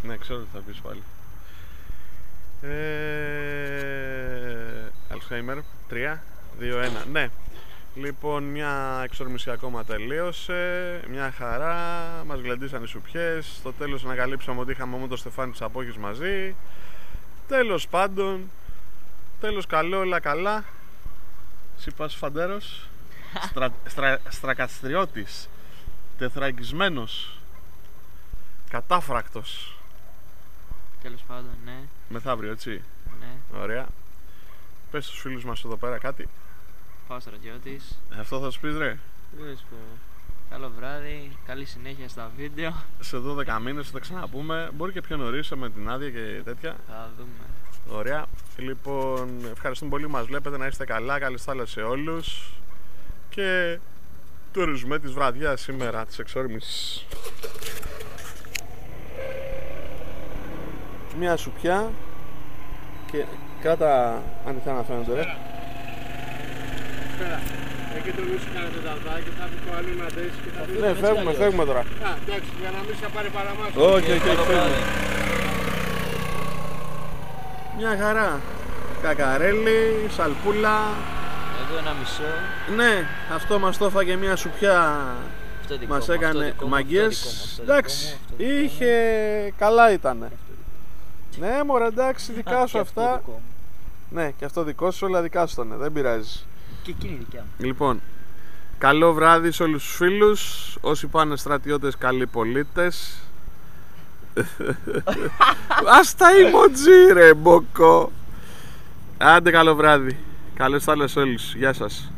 Ναι, ξέρω τι θα πεις πάλι. Alzheimer 3, 2, 1. Ναι. Λοιπόν, μια εξορμησία ακόμα τελείωσε. Μια χαρά. Μας γλεντήσαν οι σουπιές. Στο τέλος ανακαλύψαμε ότι είχαμε μόνο το Στεφάνι της Απόχης μαζί. Τέλος πάντων. Τέλος καλό, όλα καλά. Εσύ πας φαντέρος. Στρακαστριώτης. Τεθραγγισμένος. Κατάφρακτος. Τέλος πάντων, ναι. Μεθαύριο, έτσι. Ναι. Ωραία. Πες στους φίλους μας εδώ πέρα κάτι. Πάω στρατιώτης. Αυτό θα σου πεις, ρε. Καλό βράδυ, καλή συνέχεια στα βίντεο. Σε 12 μήνες θα τα ξαναπούμε. Μπορεί και πιο νωρίς με την άδεια και τέτοια. Θα δούμε. Ωραία. Λοιπόν, ευχαριστούμε πολύ που μας βλέπετε. Να είστε καλά. Καλές θάλασσες σε όλους. Και το ρεζουμέ της βραδιάς σήμερα της εξόρμησης. Μια σουπιά. Και κράτα ανοιχτά να φαίνονται, ρε. Πέρα. Εκεί το νου σου κάνετε τα δά και θα πει το άλλο να δέσει και θα πει... Ναι, φεύγουμε τώρα. Α, εντάξει, για να μην σε πάρει παραμάσου. Όχι, φεύγουμε. Μια χαρά. Κακαρέλι, σαλπούλα. Εγώ ένα μισό. Ναι, αυτό μας το έφαγε μια σουπιά. Μας έκανε μαγκές. Εντάξει, είχε... καλά ήτανε. Ναι μωρέ, εντάξει, δικά σου αυτά. Ναι, και αυτό δικό σου, όλα δικά σου ήταν, δεν πειράζει. Και εκείνη δικιά μου. Λοιπόν, καλό βράδυ σε όλους τους φίλους. Όσοι πάνε στρατιώτες, καλοί πολίτες. Ας τα emoji ρε μποκό. Άντε καλό βράδυ. Καλές θάλασσες σε όλους. Γεια σας.